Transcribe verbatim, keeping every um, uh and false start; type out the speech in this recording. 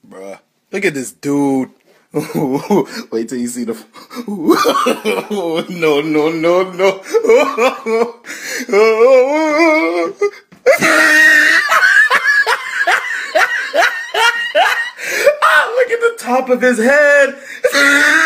Bruh. Look at this dude. Wait till you see the... No, no, no, no. Ah, look at the top of his head.